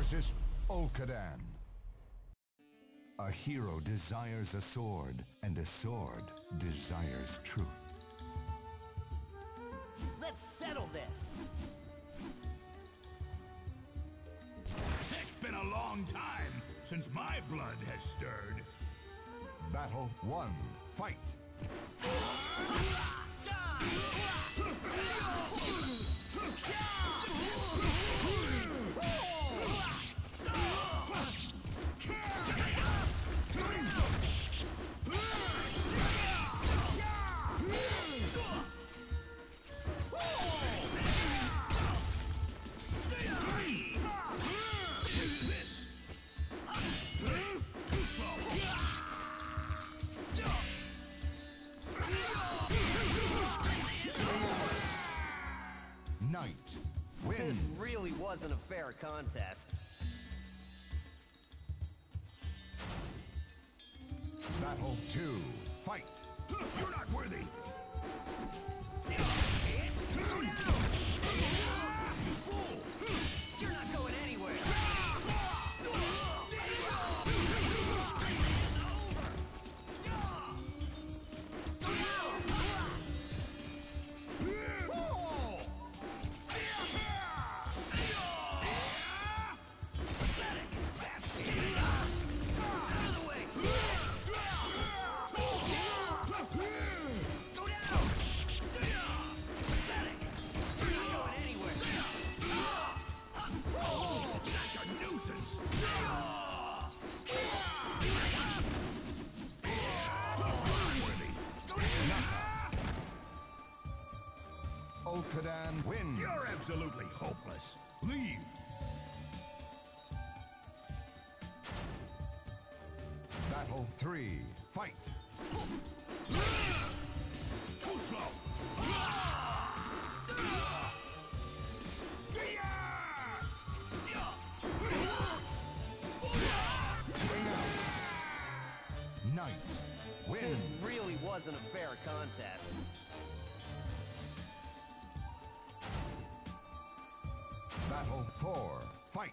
Nemesis Olkadan. A hero desires a sword, and a sword desires truth. Let's settle this! It's been a long time since my blood has stirred. Battle 1. Fight! Knight wins. This really wasn't a fair contest. Battle 2. Fight! You're not worthy. You're not going anywhere! Olkadan wins. You're absolutely hopeless. Leave. Battle 3. Fight! Too slow. Knight wins. This really wasn't a fair contest. Battle 4. Fight!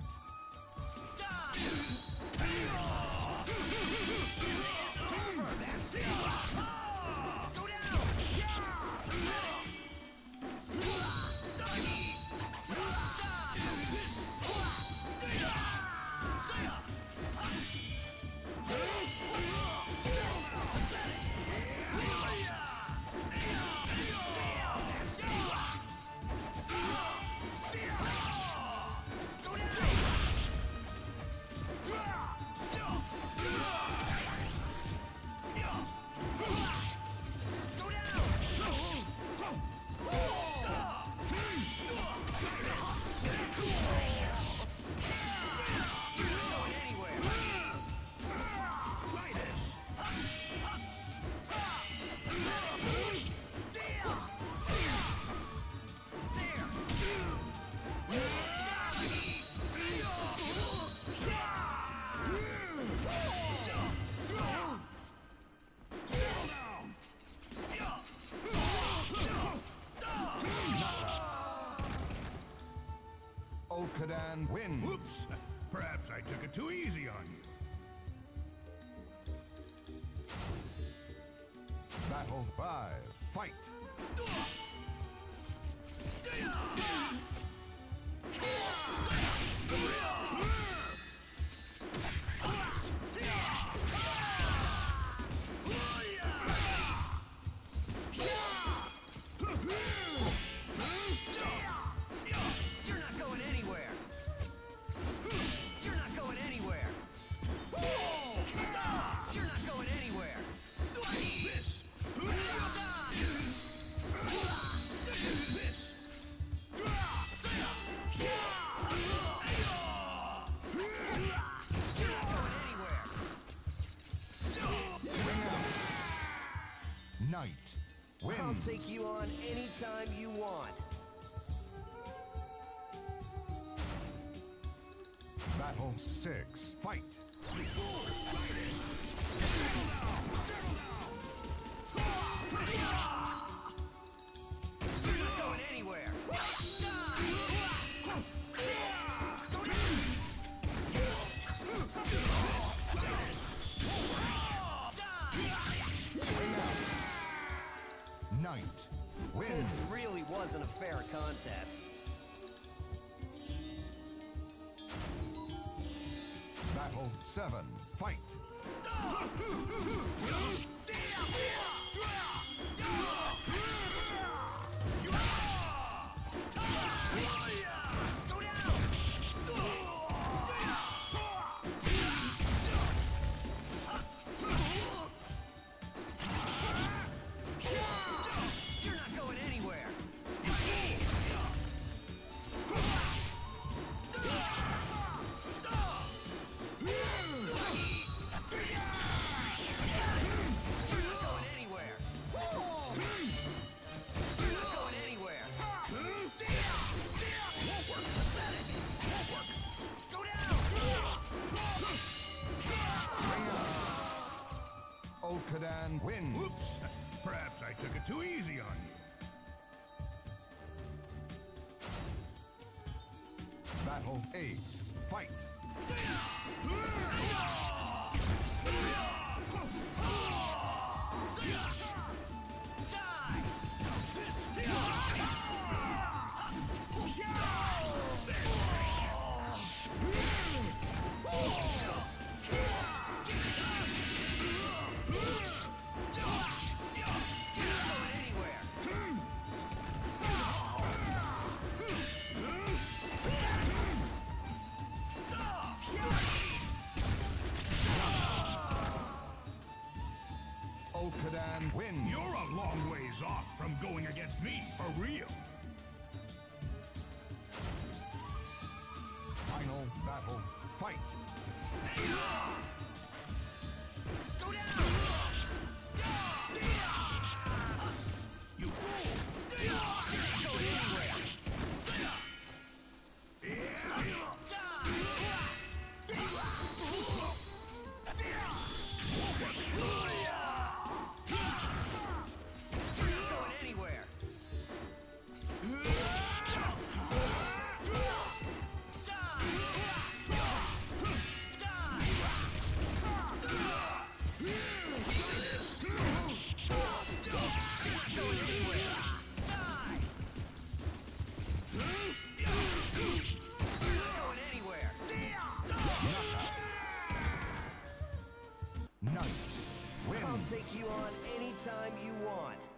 Olkadan wins. Whoops. Perhaps I took it too easy on you. Battle 5. Fight! You're not going anywhere! You're not going anywhere! You're not going anywhere! This. This. Knight wins. I'll take you on anytime you want. Battle 6. Fight! You're not going anywhere! wasn't a fair contest. Battle 7. Fight! You're not going anywhere. Okadan wins. Oops! Perhaps I took it too easy on you. Battle 8. Fight! Okadan wins. You're a long ways off from going against me for real. Final battle. Fight! Go down! You fool! You're not going anywhere. You're not going anywhere. Knight I'll wins. take you on anytime you want.